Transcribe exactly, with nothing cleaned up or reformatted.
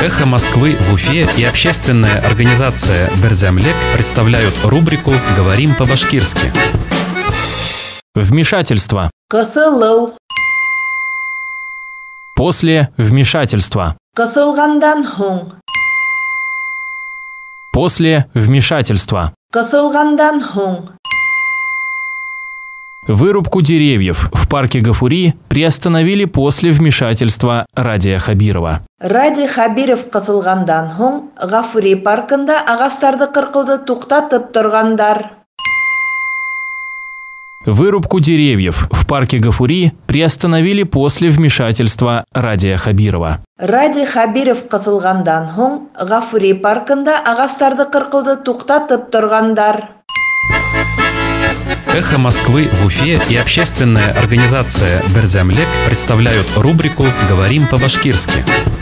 Эхо Москвы в Уфе и общественная организация Берзямлек представляют рубрику «Говорим по-башкирски». Вмешательство. Кысылуу. После вмешательства. Кысылгандан соң. После вмешательства. Кысылгандан соң. Вырубку деревьев в парке Гафури приостановили после вмешательства Радия Хабирова. Ради Хабиров кысылгандан соң Гафури паркында агастарды кыркууду туктатып тургандар. Вырубку деревьев в парке Гафури приостановили после вмешательства Радия Хабирова. Ради Хабиров кысылгандан соң Гафури паркында агастарды кыркууду туктатып тургандар. Эхо Москвы в Уфе и общественная организация Берзямлек представляют рубрику «Говорим по-башкирски».